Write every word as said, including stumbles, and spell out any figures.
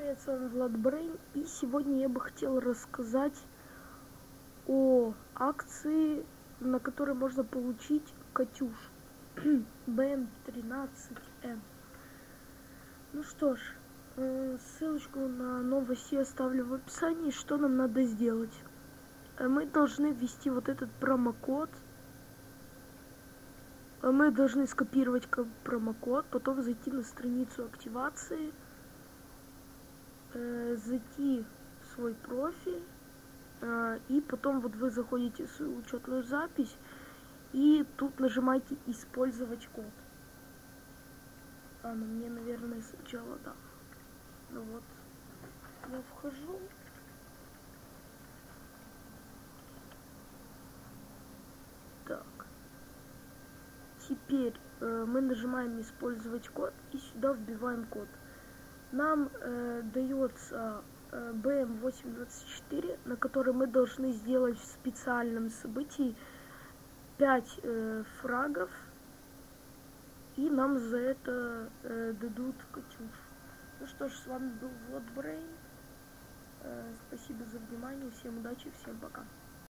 Привет, с вами Влад Брейн, и сегодня я бы хотел рассказать о акции, на которой можно получить Катюш бэ эм тринадцать эм. Ну что ж, ссылочку на новость я оставлю в описании. Что нам надо сделать? Мы должны ввести вот этот промокод. Мы должны скопировать промокод, потом зайти на страницу активации, зайти в свой профиль, и потом вот вы заходите в свою учетную запись и тут нажимаете использовать код. А, ну мне, наверное, сначала да. Ну вот, я вхожу. Так. Теперь э, мы нажимаем использовать код и сюда вбиваем код. Нам э, дается э, бэ эм восемь двадцать четыре, на который мы должны сделать в специальном событии пять э, фрагов, и нам за это э, дадут Катюш. Ну что ж, с вами был Влад Брейн. Э, спасибо за внимание, всем удачи, всем пока.